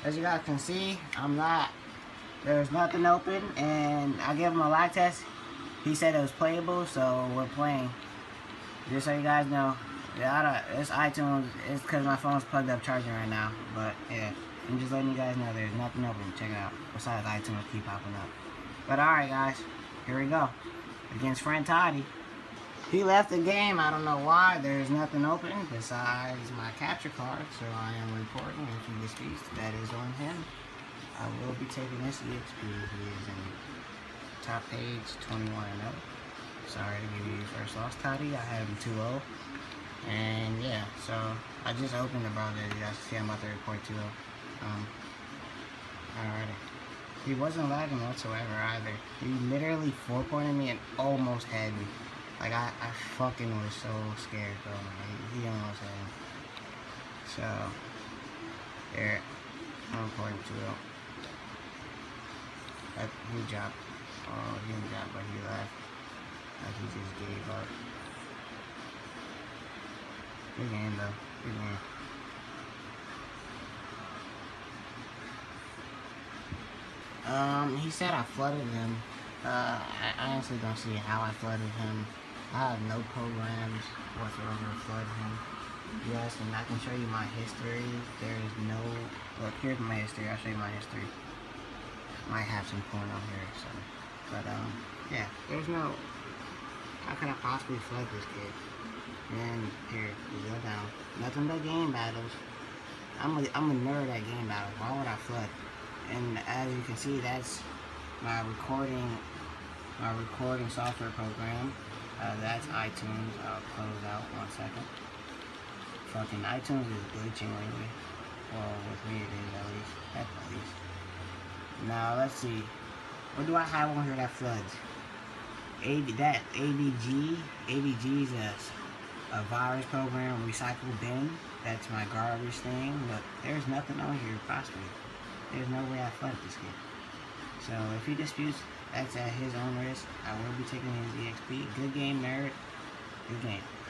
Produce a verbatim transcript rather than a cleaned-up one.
as you guys can see, I'm not, there's nothing open, and I gave him a lag test. He said it was playable, so we're playing. Just so you guys know, yeah, I don't, it's iTunes, it's because my phone's plugged up charging right now, but yeah, I'm just letting you guys know there's nothing open. Check it out, besides iTunes keep popping up. But alright guys, here we go, against Friend Toddy. He left the game, I don't know why, there's nothing open besides my capture card, so I am reporting if he disputes, that is on him. I will be taking this E X P, he is in top page twenty-one and oh. Sorry to give you your first loss, Toddy, I had him two oh. And yeah, so I just opened the browser, you guys can see I'm about to report two oh. Um, alrighty. He wasn't lagging whatsoever either. He literally four-pointed me and almost had me. Like, I, I fucking was so scared, bro. He, he almost had me. So, there. I'm reporting two oh. That, he dropped. Oh, he didn't drop, but he left. Like, he just gave up. Good game, though. Good game. Um, he said I flooded him. Uh, I honestly don't see how I flooded him. I have no programs whatsoever to flood him. Yes, and I can show you my history. There is no... Look, here's my history. I'll show you my history. Might have some porn on here, so... But, um, yeah. There's no... How could I possibly flood this kid? And here, we go down. Nothing but game battles. I'm a, I'm a nerd at game battles. Why would I flood? And as you can see, that's my recording, my recording software program. Uh, that's iTunes. I'll close out one second. Fucking iTunes is glitching lately. Well, with me it is at least. At least. Now let's see. What do I have on here that floods? A that A V G. A V G is a, a virus program, recycle bin. That's my garbage thing. Look, there's nothing on here possibly. There's no way I flooded this kid. So if he disputes, that's at his own risk. I will be taking his E X P. Good game, nerd. Good game.